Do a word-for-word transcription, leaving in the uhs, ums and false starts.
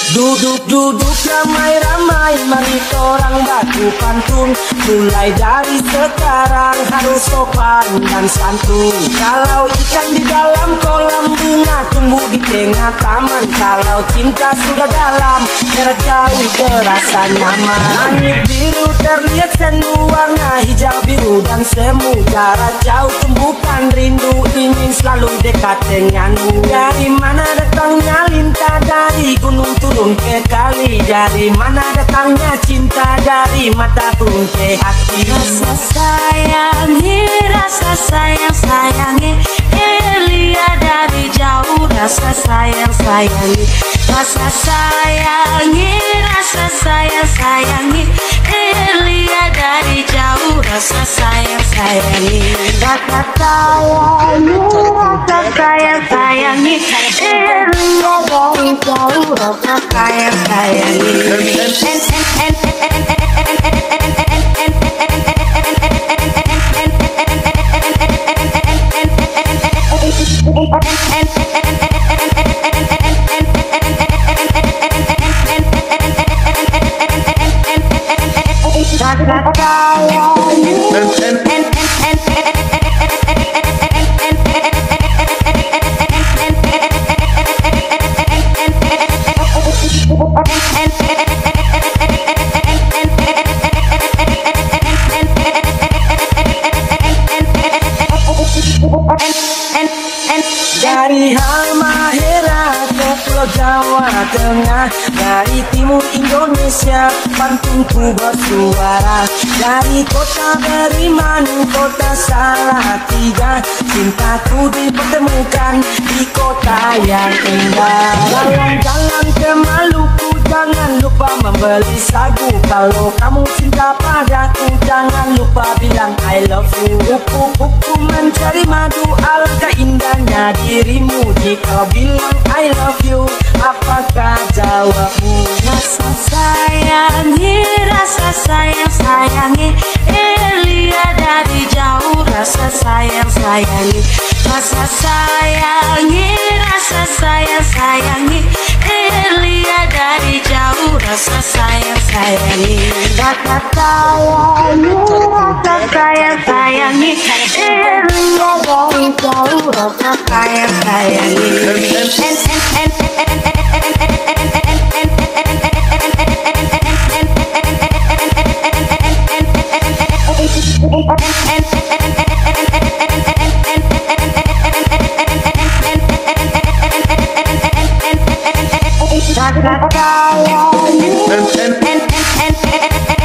Duduk-duduk ramai-ramai, mari orang baku pantun. Mulai dari sekarang harus sopan dan santun. Kalau ikan di dalam kolam, bunga tumbuh di tengah taman. Kalau cinta sudah dalam, jarak jauh terasa nyaman. Langit biru terlihat sendu, warna hijau biru dan semu. Jarak jauh tumbuhkan rindu, ingin selalu dekat denganmu. Dari mana datangnya lintah, dari gunung turun ke kali. Dari mana datangnya cinta, dari mata turun ke hati. Rasa sayangi, rasa sayang sayangi, lihat dari jauh. Rasa sayang sayangi, rasa sayangi, rasa sayang sayangi, lihat dari jauh. Rasa sayang sayangi, rasa sayangi, rasa sayang sayangi, lihat dari jauh. Rasa sayang sayangi. Dari Halmahera ke Pulau Jawa Tengah, dari timur Indonesia pantunku bersuara. Dari kota Beriman, kota Salatiga, cintaku dipertemukan di kota yang indah. Jalan-jalan ke Maluku, jangan lupa membeli sagu. Kalau kamu cinta padaku, jangan lupa bilang I love you. Kupu-kupu mencari madu, alangkah indahnya dirimu. Jika bilang I love you, apakah jawabmu? Rasa sayangi, rasa sayang sayangi, lihat dari jauh. Rasa sayang sayangi, rasa sayangi, rasa sayang sayangi, lihat dari jauh. Rasa sayang sayangi, rasa sayangi, rasa sayang sayangi, lihat dari jauh. Rasa sayang sayangi. Rasa sayang.